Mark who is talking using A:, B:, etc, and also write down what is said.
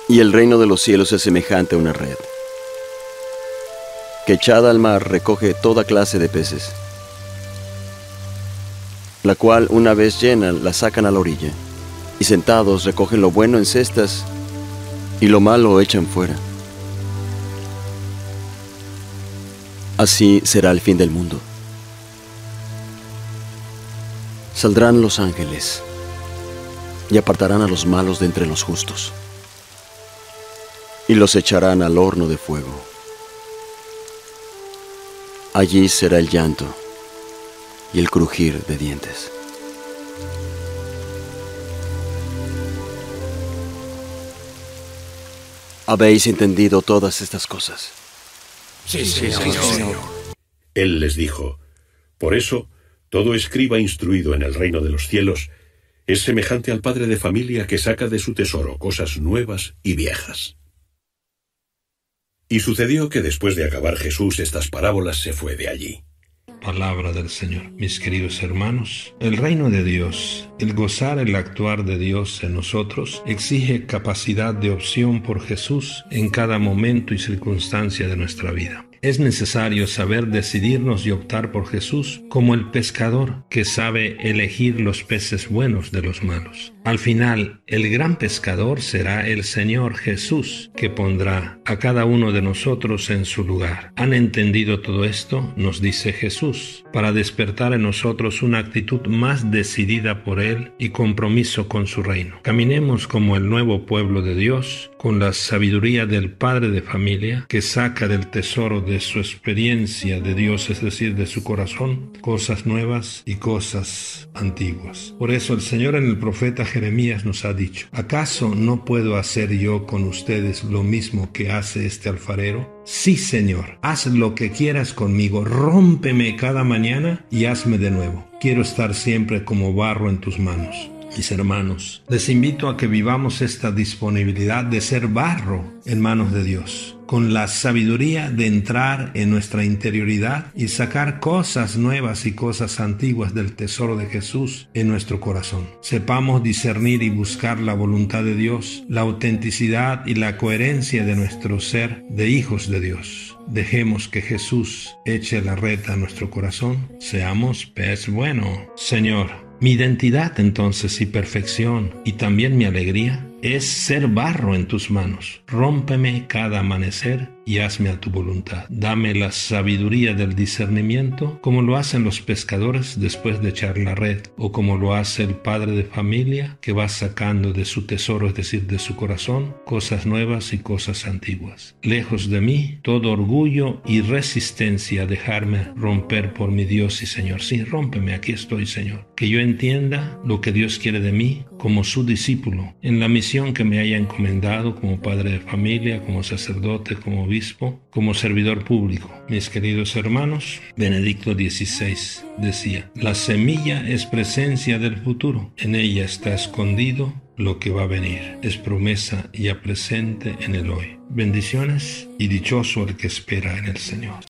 A: Y el reino de los cielos es semejante a una red, que echada al mar recoge toda clase de peces, la cual una vez llena la sacan a la orilla, y sentados recogen lo bueno en cestas, y lo malo echan fuera. Así será el fin del mundo. Saldrán los ángeles, y apartarán a los malos de entre los justos, y los echarán al horno de fuego. Allí será el llanto y el crujir de dientes. ¿Habéis entendido todas estas cosas?
B: Sí, Señor.
C: Él les dijo: por eso, todo escriba instruido en el reino de los cielos es semejante al padre de familia que saca de su tesoro cosas nuevas y viejas. Y sucedió que después de acabar Jesús estas parábolas se fue de allí.
D: Palabra del Señor. Mis queridos hermanos, el reino de Dios, el gozar, el actuar de Dios en nosotros, exige capacidad de opción por Jesús en cada momento y circunstancia de nuestra vida. Es necesario saber decidirnos y optar por Jesús como el pescador que sabe elegir los peces buenos de los malos. Al final, el gran pescador será el Señor Jesús, que pondrá a cada uno de nosotros en su lugar. ¿Han entendido todo esto? Nos dice Jesús, para despertar en nosotros una actitud más decidida por Él y compromiso con su reino. Caminemos como el nuevo pueblo de Dios, con la sabiduría del padre de familia, que saca del tesoro de su experiencia de Dios, es decir, de su corazón, cosas nuevas y cosas antiguas. Por eso el Señor en el profeta Jeremías nos ha dicho: ¿acaso no puedo hacer yo con ustedes lo mismo que hace este alfarero? Sí, Señor, haz lo que quieras conmigo, rómpeme cada mañana y hazme de nuevo. Quiero estar siempre como barro en tus manos. Mis hermanos, les invito a que vivamos esta disponibilidad de ser barro en manos de Dios, con la sabiduría de entrar en nuestra interioridad y sacar cosas nuevas y cosas antiguas del tesoro de Jesús en nuestro corazón. Sepamos discernir y buscar la voluntad de Dios, la autenticidad y la coherencia de nuestro ser de hijos de Dios. Dejemos que Jesús eche la red a nuestro corazón. Seamos pez bueno. Señor, mi identidad entonces y perfección y también mi alegría es ser barro en tus manos. Rómpeme cada amanecer y hazme a tu voluntad. Dame la sabiduría del discernimiento, como lo hacen los pescadores después de echar la red, o como lo hace el padre de familia que va sacando de su tesoro, es decir, de su corazón, cosas nuevas y cosas antiguas. Lejos de mí todo orgullo y resistencia a dejarme romper por mi Dios y Señor. Sí, rómpeme, aquí estoy, Señor. Que yo entienda lo que Dios quiere de mí como su discípulo, en la misión que me haya encomendado como padre de familia, como sacerdote, como obispo, como servidor público. Mis queridos hermanos, Benedicto XVI decía: la semilla es presencia del futuro, en ella está escondido lo que va a venir, es promesa ya presente en el hoy. Bendiciones y dichoso el que espera en el Señor.